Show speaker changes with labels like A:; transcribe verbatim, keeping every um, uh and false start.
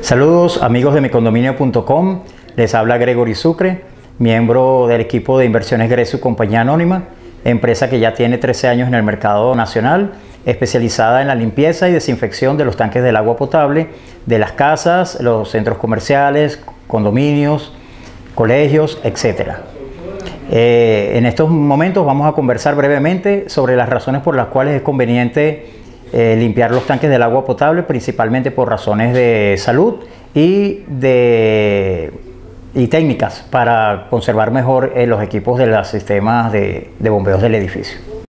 A: Saludos amigos de mi condominio punto com, les habla Gregory Sucre, miembro del equipo de inversiones Gresu Compañía Anónima, empresa que ya tiene trece años en el mercado nacional, especializada en la limpieza y desinfección de los tanques del agua potable, de las casas, los centros comerciales, condominios, colegios, etcétera. Eh, en estos momentos vamos a conversar brevemente sobre las razones por las cuales es conveniente eh, limpiar los tanques del agua potable, principalmente por razones de salud y, de, y técnicas para conservar mejor eh, los equipos de los sistemas de, de bombeos del edificio.